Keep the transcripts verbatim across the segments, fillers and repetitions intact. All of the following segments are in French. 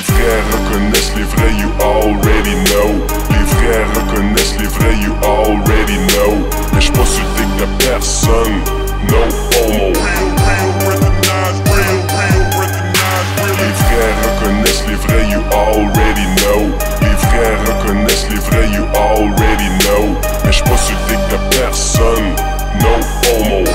frères reconnaissent les vrais, you already know. Les frères reconnaissent les vrais, you already know. Mais j'suis pas sur le dick de personne, no homo. Les frères reconnaissent les vrais, you already know. Les frères reconnaissent les vrais, you already know. Mais j'suis pas sur le dick de personne, no homo.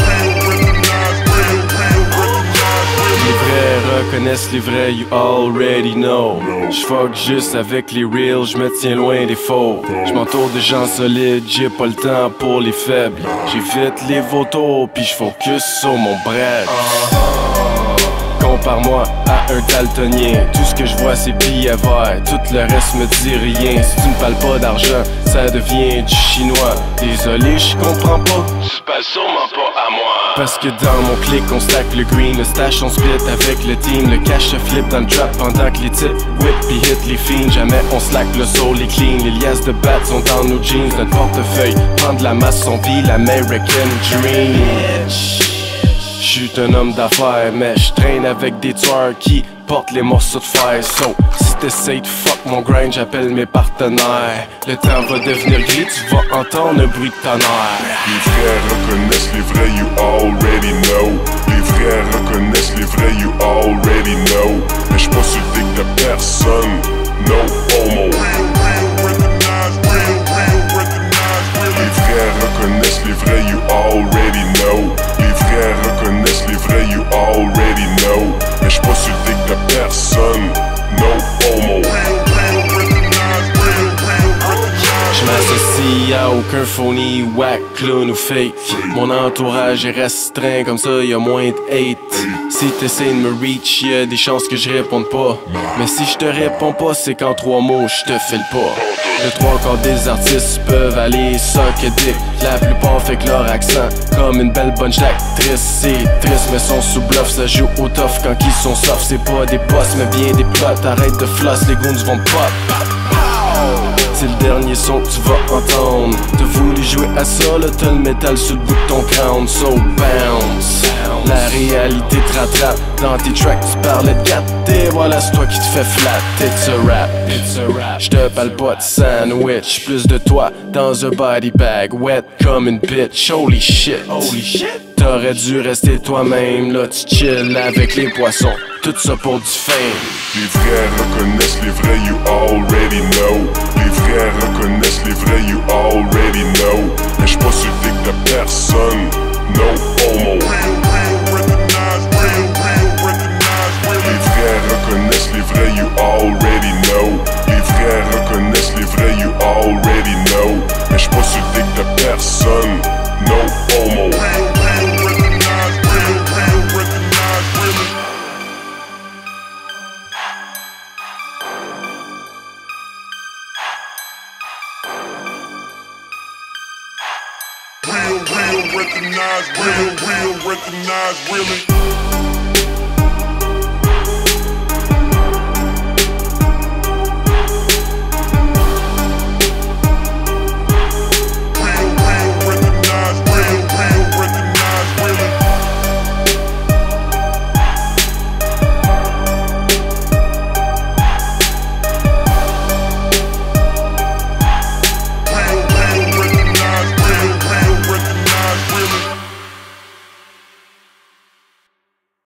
Les vrais reconnaissent les vrais, you already know. J'fuck juste avec les reals, j'me tiens loin des faux. J'm'entoure de gens solides, j'ai pas le temps pour les faibles. J'évite les vautours, pis j'focus sur mon bread. Compare-moi à un daltonien. Tout ce que je vois c'est billets verts, tout le reste me dit rien. Si tu me parles pas d'argent, ça devient du chinois. Désolé, je comprends pas, tu parles sûrement pas à moi. Parce que dans mon clic on stack le green, le stash on split avec le team. Le cash se flip dans le trap pendant que les types whip pis hit les fiends. Jamais on slack, le soul est clean. Les liasses de battes sont dans nos jeans. Notre portefeuille prend de la masse, son vie, l'American dream. J'suis un homme d'affaires, mais j'traîne avec des tueurs qui portent les morceaux de fer. So, si t'essayes de fuck mon grind, j'appelle mes partenaires. Le temps va devenir gris, tu vas entendre un bruit de tonnerre. Les frères reconnaissent les vrais, you already know. Les frères reconnaissent les vrais, you already know. Mais j'suis pas sur le dick de personne, no homo. Les frères reconnaissent les vrais, you already know. Les frères reconnaissent les vrais, you already know. Mais j'suis pas sur le dick de personne, no homo. J'm'associe à aucun phony, whack, clown ou fake. Mon entourage est restreint, comme ça y'a moins de hate. Si t'essaies de me reach, y'a des chances que je réponde pas. Mais si je te réponds pas, c'est qu'en trois mots je te file pas. Le trois quarts des artistes peuvent aller suck dick. La plupart fait que leur accent comme une belle bunch d'actrices. C'est triste mais sont sous bluff, ça joue au tough quand ils sont soft. C'est pas des boss mais bien des plots. Arrête de floss, les goons vont pop. C'est le dernier son que tu vas entendre. T'as voulu jouer à ça, là t'as le métal sur le bout de ton crown. So bounce. La réalité te rattrape. Dans tes tracks tu parlais de gâter. Voilà c'est toi qui te fais flat. It's a rap, it's a rap. J'te parle pas de sandwich. Plus de toi dans un body bag. Wet comme une bitch. Holy shit, holy shit. T'aurais dû rester toi-même. Là tu chill avec les poissons. Tout ça pour du fame. Les frères reconnaissent les vrais, you already know. Les frères reconnaissent les vrais, you already know. Mais j'suis pas sur le dick de personne, no homo. Les frères reconnaissent les vrais, you already know. Les frères reconnaissent les vrais, you already know. Mais j'suis pas sur le dick de personne, no homo. Real, real, recognize, real, real, recognize, really.